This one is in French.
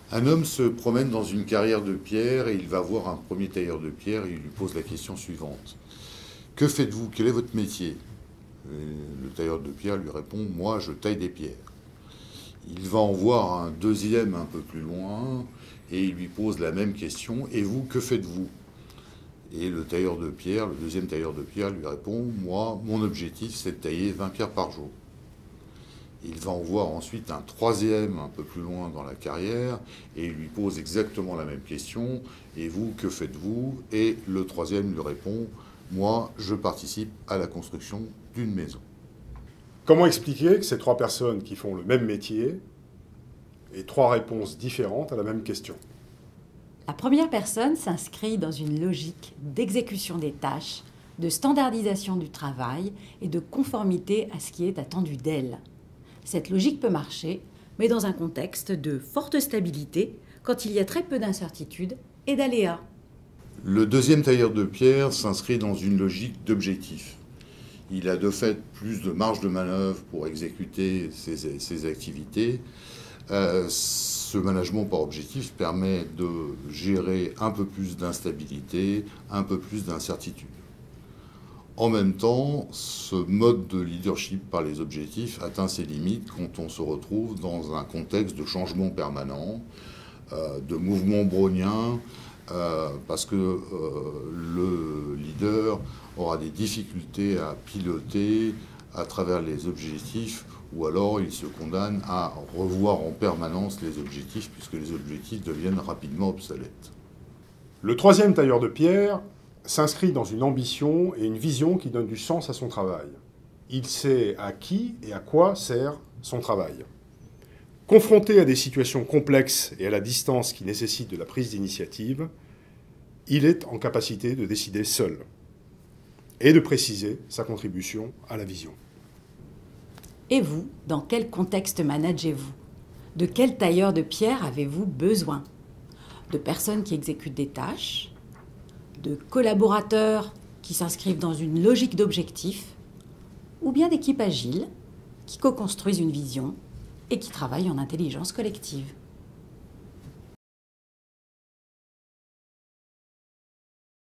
Un homme se promène dans une carrière de pierre et il va voir un premier tailleur de pierre et il lui pose la question suivante. Que faites-vous? Quel est votre métier? Et le tailleur de pierre lui répond, moi je taille des pierres. Il va en voir un deuxième un peu plus loin et il lui pose la même question. Et vous, que faites-vous? Et le tailleur de pierre, le deuxième tailleur de pierre lui répond, moi, mon objectif c'est de tailler 20 pierres par jour. Il va en voir ensuite un troisième un peu plus loin dans la carrière et il lui pose exactement la même question. Et vous, que faites-vous? Et le troisième lui répond, moi, je participe à la construction d'une maison. Comment expliquer que ces trois personnes qui font le même métier aient trois réponses différentes à la même question? La première personne s'inscrit dans une logique d'exécution des tâches, de standardisation du travail et de conformité à ce qui est attendu d'elle. Cette logique peut marcher, mais dans un contexte de forte stabilité, quand il y a très peu d'incertitudes et d'aléas. Le deuxième tailleur de pierre s'inscrit dans une logique d'objectif. Il a de fait plus de marge de manœuvre pour exécuter ses activités. Ce management par objectif permet de gérer un peu plus d'instabilité, un peu plus d'incertitude. En même temps, ce mode de leadership par les objectifs atteint ses limites quand on se retrouve dans un contexte de changement permanent, de mouvement brownien, parce que le leader aura des difficultés à piloter à travers les objectifs, ou alors il se condamne à revoir en permanence les objectifs, puisque les objectifs deviennent rapidement obsolètes. Le troisième tailleur de pierre s'inscrit dans une ambition et une vision qui donnent du sens à son travail. Il sait à qui et à quoi sert son travail. Confronté à des situations complexes et à la distance qui nécessitent de la prise d'initiative, il est en capacité de décider seul et de préciser sa contribution à la vision. Et vous, dans quel contexte managez-vous? De quel tailleur de pierre avez-vous besoin? De personnes qui exécutent des tâches? De collaborateurs qui s'inscrivent dans une logique d'objectif? Ou bien d'équipes agiles qui co-construisent une vision et qui travaillent en intelligence collective?